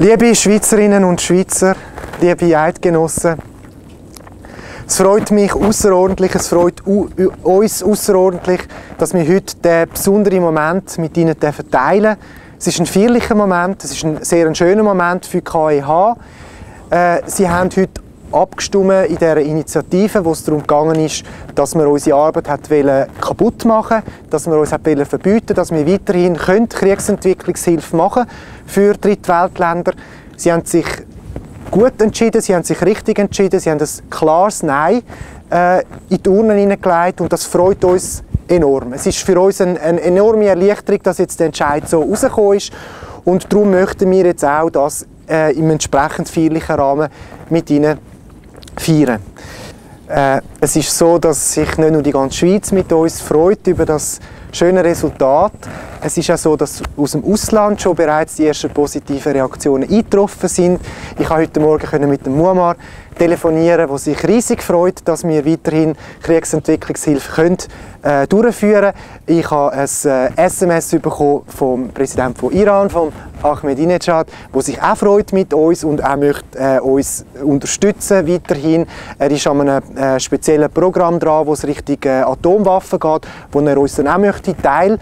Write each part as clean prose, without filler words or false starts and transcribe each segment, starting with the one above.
Liebe Schweizerinnen und Schweizer, liebe Eidgenossen, es freut mich außerordentlich, es freut uns außerordentlich, dass wir heute diesen besonderen Moment mit Ihnen teilen dürfen. Es ist ein feierlicher Moment, es ist ein sehr schöner Moment für die KEH. Sie haben heute abgestimmt in dieser Initiative, wo es darum gegangen ist, dass wir unsere Arbeit kaputt machen wollten, dass wir uns verbieten wollten, dass wir weiterhin Kriegsentwicklungshilfe machen für Drittweltländer. Sie haben sich gut entschieden, sie haben sich richtig entschieden, sie haben ein klares Nein in die Urnen hineingelegt und das freut uns enorm. Es ist für uns eine enorme Erleichterung, dass jetzt der Entscheid so rausgekommen ist und darum möchten wir jetzt auch das im entsprechend feierlichen Rahmen mit Ihnen feiern. Es ist so, dass sich nicht nur die ganze Schweiz mit uns freut über das schöne Resultat. Es ist auch so, dass aus dem Ausland schon bereits die ersten positiven Reaktionen eingetroffen sind. Ich konnte heute Morgen mit dem Muammar telefonieren, der sich riesig freut, dass wir weiterhin Kriegsentwicklungshilfe durchführen können. Ich habe ein SMS bekommen vom Präsidenten von Iran, von Ahmadinejad, der sich auch freut mit uns und auch möchte uns unterstützen weiterhin. Er ist an einem speziellen Programm dran, wo es Richtung Atomwaffen geht, wo er uns dann auch möchte teilhaben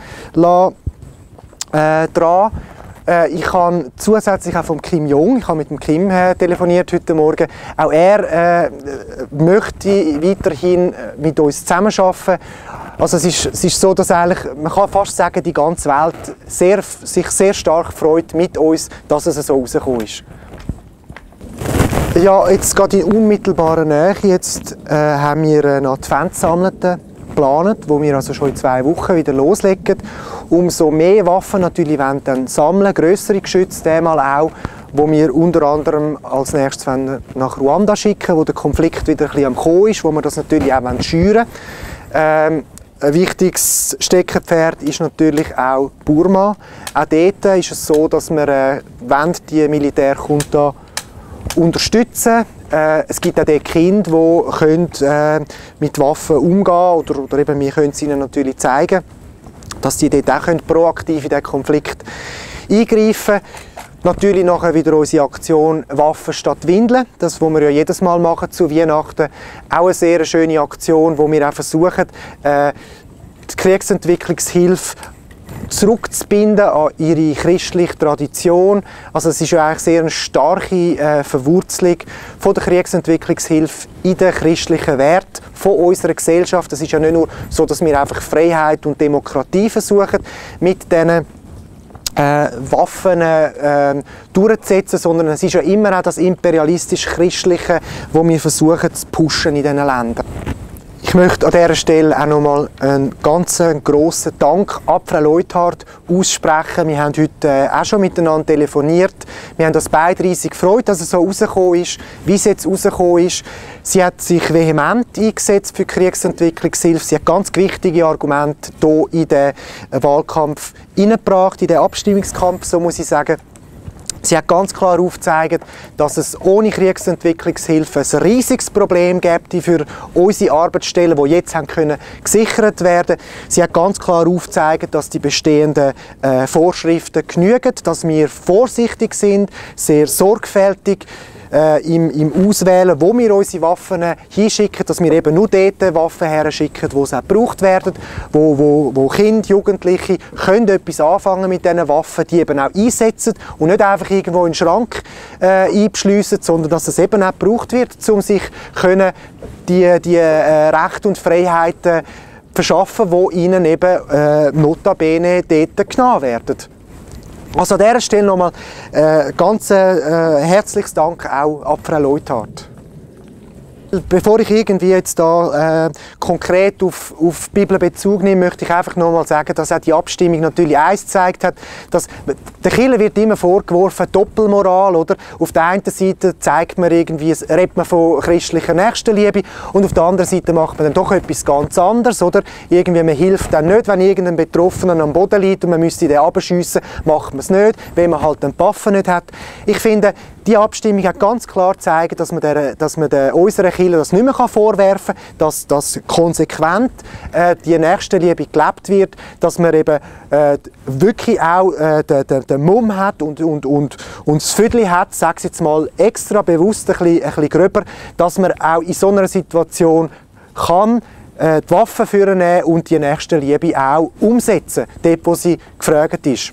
dran. Ich habe zusätzlich auch von Kim Jong, ich habe mit dem Kim telefoniert heute Morgen, auch er möchte weiterhin mit uns zusammenarbeiten. Also es ist so, dass eigentlich, man kann fast sagen, die ganze Welt sich sehr stark freut mit uns, dass es so rausgekommen ist. Ja, jetzt gerade in unmittelbarer Nähe jetzt, haben wir einen Adventssammelten geplant, wo wir also schon in 2 Wochen wieder loslegen. Umso mehr Waffen natürlich wollen dann sammeln, grössere Geschütze, diesmal auch, wo wir unter anderem als nächstes nach Ruanda schicken, wo der Konflikt wieder ein bisschen am Kommen ist, wo wir das natürlich auch schüren wollen. Ein wichtiges Steckenpferd ist natürlich auch Burma. Auch dort ist es so, dass wir die Militärjunta unterstützen. Es gibt auch die Kinder, die mit Waffen umgehen können, oder eben wir können es ihnen natürlich zeigen, dass sie dort auch proaktiv in diesen Konflikt eingreifen können. Natürlich nachher wieder unsere Aktion Waffen statt Windeln, das, was wir ja jedes Mal machen zu Weihnachten. Auch eine sehr schöne Aktion, wo wir auch versuchen, die Kriegsentwicklungshilfe zurückzubinden an ihre christliche Tradition. Also es ist ja eigentlich sehr eine starke Verwurzelung von der Kriegsentwicklungshilfe in den christlichen Werten von unserer Gesellschaft. Es ist ja nicht nur so, dass wir einfach Freiheit und Demokratie versuchen mit diesen Waffen durchzusetzen, sondern es ist ja immer auch das imperialistisch-christliche, das wir versuchen zu pushen in diesen Ländern. Ich möchte an dieser Stelle auch nochmal einen ganz grossen Dank an Frau Leuthard aussprechen. Wir haben heute auch schon miteinander telefoniert. Wir haben uns beide riesig gefreut, dass es so rausgekommen ist, wie es jetzt rausgekommen ist. Sie hat sich vehement eingesetzt für Kriegsentwicklungshilfe. Sie hat ganz wichtige Argumente hier in den Wahlkampf hineingebracht, in den Abstimmungskampf, so muss ich sagen. Sie hat ganz klar aufgezeigt, dass es ohne Kriegsentwicklungshilfe ein riesiges Problem gibt für unsere Arbeitsstellen, die jetzt gesichert werden können. Sie hat ganz klar aufgezeigt, dass die bestehenden Vorschriften genügen, dass wir vorsichtig sind, sehr sorgfältig im Auswählen, wo wir unsere Waffen hinschicken, dass wir eben nur dort Waffen herschicken, wo sie auch gebraucht werden, wo Kinder, Jugendliche können etwas anfangen mit diesen Waffen, die eben auch einsetzen und nicht einfach irgendwo in den Schrank einbeschliessen, sondern dass es eben auch gebraucht wird, um sich die Rechte und Freiheiten verschaffen, die ihnen eben notabene dort genommen werden. Also an dieser Stelle nochmal ganz herzliches Dank auch an Frau Leuthard. Bevor ich irgendwie jetzt da konkret auf die Bibel Bezug nehme, möchte ich einfach nochmal sagen, dass auch die Abstimmung natürlich eins gezeigt hat, dass der Kirche wird immer vorgeworfen, Doppelmoral, oder? Auf der einen Seite zeigt man irgendwie, redet man von christlicher Nächstenliebe und auf der anderen Seite macht man dann doch etwas ganz anderes, oder? Irgendwie, man hilft dann nicht, wenn irgendein Betroffener am Boden liegt und man müsste den abschiessen, macht man es nicht, wenn man halt den Waffen nicht hat. Ich finde, die Abstimmung hat ganz klar gezeigt, dass man unserer Kirche das nicht mehr vorwerfen kann, dass konsequent die Nächstenliebe gelebt wird, dass man eben wirklich auch den Mumm hat und das Viertel hat, sage ich jetzt mal extra bewusst ein bisschen gröber, dass man auch in so einer Situation kann die Waffen führen und die Nächstenliebe auch umsetzen, dort wo sie gefragt ist.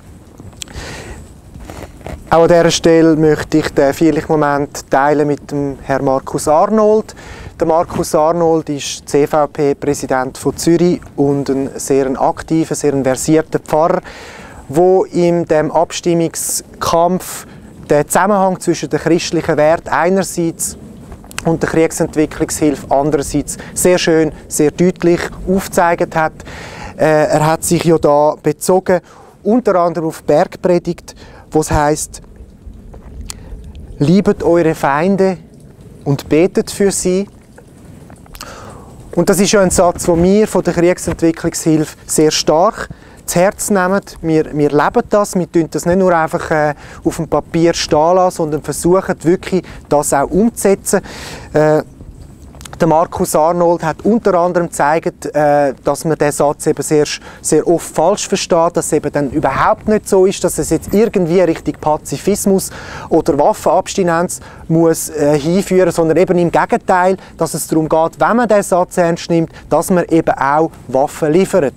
Auch an dieser Stelle möchte ich den feierlichen Moment teilen mit dem Herrn Markus Arnold. Der Markus Arnold ist CVP-Präsident von Zürich und ein sehr aktiver, sehr versierter Pfarrer, der in dem Abstimmungskampf den Zusammenhang zwischen den christlichen Werten einerseits und der Kriegsentwicklungshilfe andererseits sehr schön, sehr deutlich aufgezeigt hat. Er hat sich ja da bezogen, unter anderem auf die Bergpredigt, wo es heisst, liebet eure Feinde und betet für sie. Und das ist ja ein Satz, den wir von der Kriegsentwicklungshilfe sehr stark zu Herzen nehmen. Wir leben das, wir tun das nicht nur einfach auf dem Papier stehen lassen, sondern versuchen wirklich, das auch umzusetzen. Der Markus Arnold hat unter anderem gezeigt, dass man diesen Satz eben sehr oft falsch versteht, dass es eben dann überhaupt nicht so ist, dass es jetzt irgendwie Richtung Pazifismus oder Waffenabstinenz muss hinführen, sondern eben im Gegenteil, dass es darum geht, wenn man diesen Satz ernst nimmt, dass man eben auch Waffen liefert.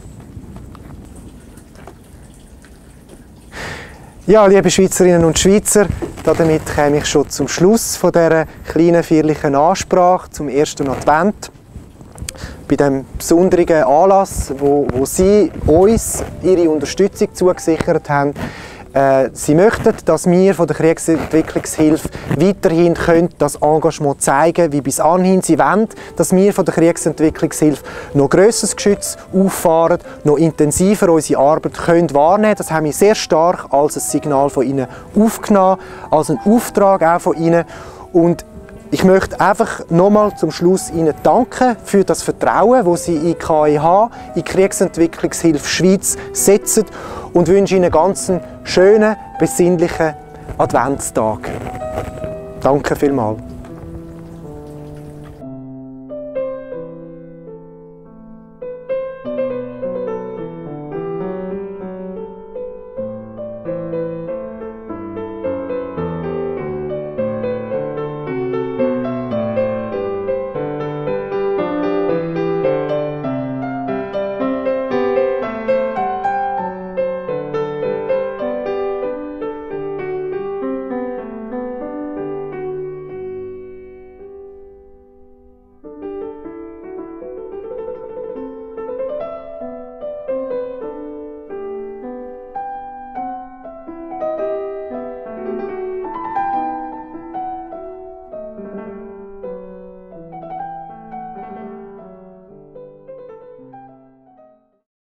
Ja, liebe Schweizerinnen und Schweizer, damit komme ich schon zum Schluss von dieser kleinen feierlichen Ansprache zum ersten Advent. Bei diesem besonderen Anlass, wo Sie uns Ihre Unterstützung zugesichert haben. Sie möchten, dass wir von der Kriegsentwicklungshilfe weiterhin das Engagement zeigen können, wie bis anhin. Sie wollen, dass wir von der Kriegsentwicklungshilfe noch grösseres Geschütz auffahren, noch intensiver unsere Arbeit wahrnehmen können. Das haben wir sehr stark als ein Signal von Ihnen aufgenommen, als einen Auftrag auch von Ihnen. Und ich möchte einfach nochmal zum Schluss Ihnen danken für das Vertrauen, das Sie in KEH, in Kriegsentwicklungshilfe Schweiz setzen und wünsche Ihnen einen ganz schönen, besinnlichen Adventstag. Danke vielmals.